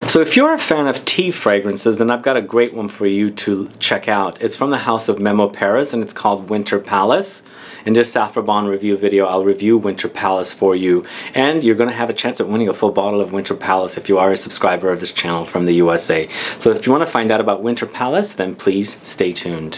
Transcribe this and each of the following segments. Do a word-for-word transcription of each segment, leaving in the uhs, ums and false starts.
So if you're a fan of tea fragrances, then I've got a great one for you to check out. It's from the house of Memo Paris and it's called Winter Palace. In this Saffron review video, I'll review Winter Palace for you, and you're going to have a chance at winning a full bottle of Winter Palace if you are a subscriber of this channel from the U S A. So if you want to find out about Winter Palace, then please stay tuned.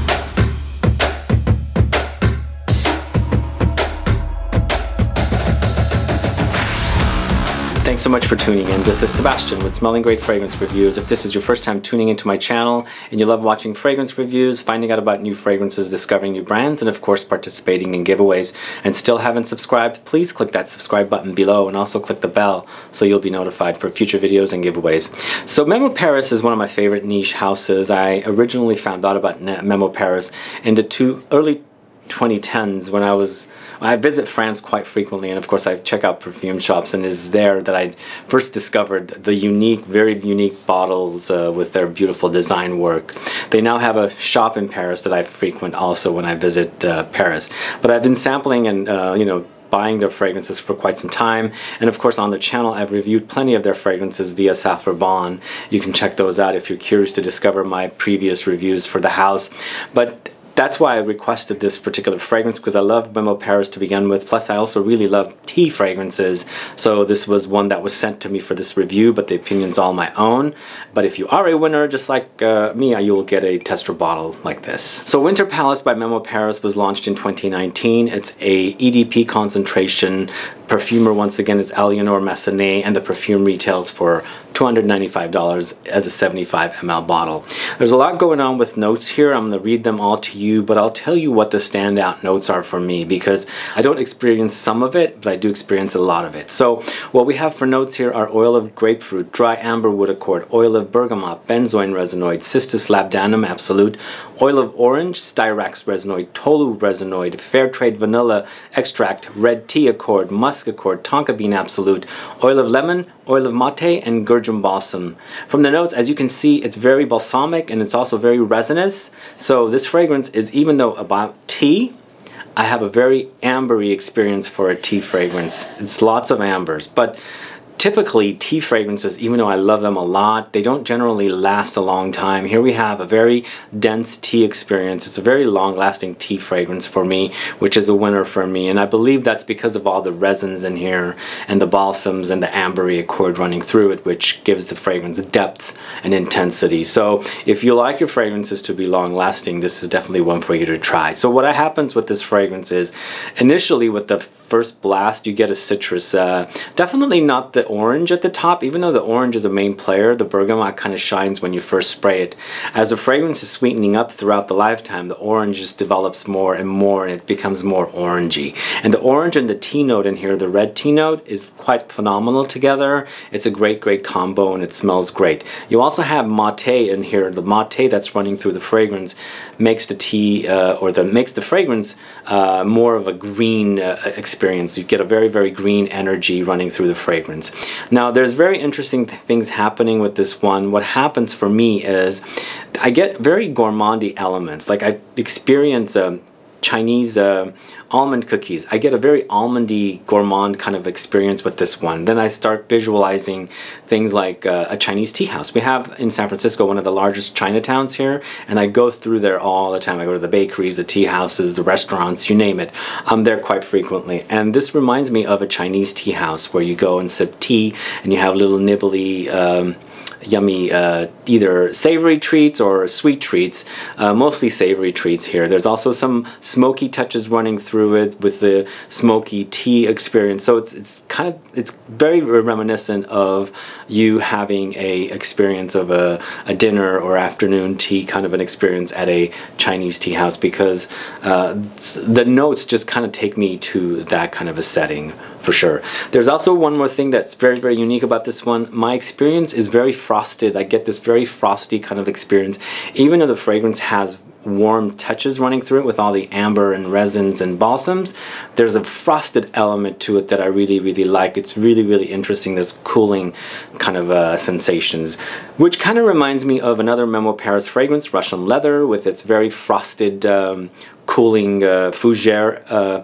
Thanks so much for tuning in. This is Sebastian with Smelling Great Fragrance Reviews. If this is your first time tuning into my channel and you love watching fragrance reviews, finding out about new fragrances, discovering new brands, and of course participating in giveaways, and still haven't subscribed, please click that subscribe button below and also click the bell so you'll be notified for future videos and giveaways. So Memo Paris is one of my favorite niche houses. I originally found out about Memo Paris in the two early twenty tens when I was I visit France quite frequently, and of course I check out perfume shops, and it's there that I first discovered the unique, very unique bottles uh, with their beautiful design work. They now have a shop in Paris that I frequent also when I visit uh, Paris. But I've been sampling and uh, you know, buying their fragrances for quite some time, and of course on the channel I've reviewed plenty of their fragrances via Saffron. You can check those out if you're curious to discover my previous reviews for the house. But that's why I requested this particular fragrance, because I love Memo Paris to begin with, plus I also really love tea fragrances, so this was one that was sent to me for this review, but the opinion's all my own. But if you are a winner, just like uh, me, you will get a tester bottle like this. So Winter Palace by Memo Paris was launched in twenty nineteen. It's a E D P concentration. Perfumer, once again, is Alienor Massenet, and the perfume retails for two hundred ninety-five dollars as a seventy-five milliliter bottle. There's a lot going on with notes here. I'm going to read them all to you, but I'll tell you what the standout notes are for me, because I don't experience some of it, but I do experience a lot of it. So what we have for notes here are oil of grapefruit, dry amber wood accord, oil of bergamot, benzoin resinoid, cistus labdanum absolute, oil of orange, styrax resinoid, Tolu resinoid, fair trade vanilla extract, red tea accord, musk accord, Tonka bean absolute, oil of lemon, oil of maté, and Gurjum balsam. From the notes, as you can see, it's very balsamic and it's also very resinous. So this fragrance is, even though about tea, I have a very ambery experience for a tea fragrance. It's lots of ambers, but typically tea fragrances, even though I love them a lot, they don't generally last a long time. Here we have a very dense tea experience. It's a very long-lasting tea fragrance for me, which is a winner for me, and I believe that's because of all the resins in here and the balsams and the ambery accord running through it, which gives the fragrance depth and intensity. So if you like your fragrances to be long-lasting, this is definitely one for you to try. So what happens with this fragrance is, initially with the first blast, you get a citrus, uh, definitely not the orange at the top. Even though the orange is a main player, the bergamot kind of shines when you first spray it. As the fragrance is sweetening up throughout the lifetime, the orange just develops more and more, and it becomes more orangey. And the orange and the tea note in here, the red tea note, is quite phenomenal together. It's a great, great combo, and it smells great. You also have maté in here. The maté that's running through the fragrance makes the tea, uh, or the makes the fragrance uh, more of a green uh, experience. You get a very, very green energy running through the fragrance. Now, there's very interesting th things happening with this one. What happens for me is I get very gourmandy elements. Like I experience a um, Chinese uh, almond cookies. I get a very almondy, gourmand kind of experience with this one. Then I start visualizing things like uh, a Chinese tea house. We have in San Francisco one of the largest Chinatowns here, and I go through there all the time. I go to the bakeries, the tea houses, the restaurants, you name it. I'm there quite frequently. And this reminds me of a Chinese tea house where you go and sip tea and you have little nibbly um, yummy uh, either savory treats or sweet treats, uh, mostly savory treats here. There's also some smoky touches running through it with the smoky tea experience. So it's it's kind of it's very reminiscent of you having a experience of a, a dinner or afternoon tea kind of an experience at a Chinese tea house, because uh, the notes just kind of take me to that kind of a setting. For sure. There's also one more thing that's very, very unique about this one. My experience is very frosted. I get this very frosty kind of experience. Even though the fragrance has warm touches running through it with all the amber and resins and balsams, there's a frosted element to it that I really, really like. It's really, really interesting. There's cooling kind of uh, sensations, which kind of reminds me of another Memo Paris fragrance, Russian Leather, with its very frosted, um, cooling uh, fougere uh,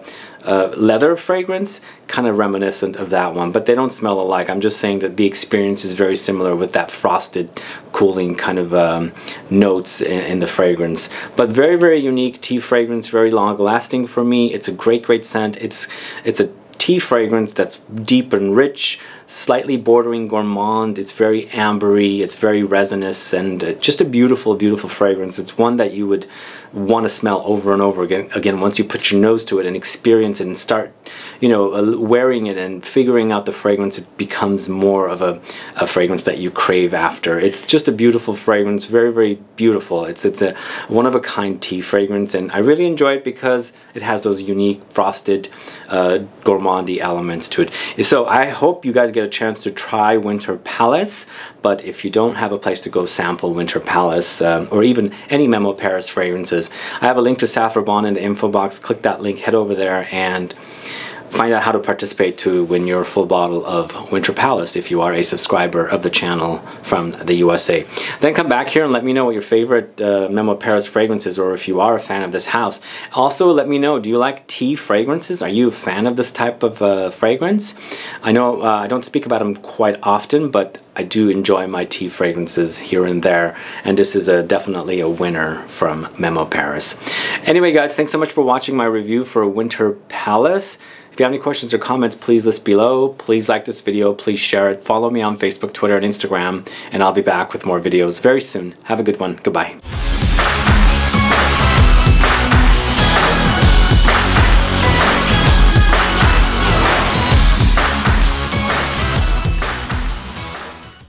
uh, leather fragrance, kind of reminiscent of that one, but they don't smell alike. I'm just saying that the experience is very similar with that frosted, cooling kind of um, notes in, in the fragrance. But very, very unique tea fragrance, very long lasting for me. It's a great, great scent. It's, it's a tea fragrance that's deep and rich, slightly bordering gourmand. It's very ambery, it's very resinous, and uh, just a beautiful, beautiful fragrance. It's one that you would want to smell over and over again, again once you put your nose to it and experience it and start, you know, uh, wearing it and figuring out the fragrance. It becomes more of a, a fragrance that you crave after. It's just a beautiful fragrance, very, very beautiful. It's, it's a one-of-a-kind tea fragrance, and I really enjoy it because it has those unique frosted, uh, gourmandy elements to it. So I hope you guys get a chance to try Winter Palace, but if you don't have a place to go sample Winter Palace, um, or even any Memo Paris fragrances, I have a link to Saffron Bond in the info box. Click that link, head over there, and find out how to participate to win your full bottle of Winter Palace if you are a subscriber of the channel from the U S A. Then come back here and let me know what your favorite uh, Memo Paris fragrance is, or if you are a fan of this house. Also, let me know, do you like tea fragrances? Are you a fan of this type of uh, fragrance? I know uh, I don't speak about them quite often, but I do enjoy my tea fragrances here and there, and this is a, definitely a winner from Memo Paris. Anyway, guys, thanks so much for watching my review for Winter Palace. If you have any questions or comments, please list below. Please like this video, please share it. Follow me on Facebook, Twitter, and Instagram, and I'll be back with more videos very soon. Have a good one. Goodbye.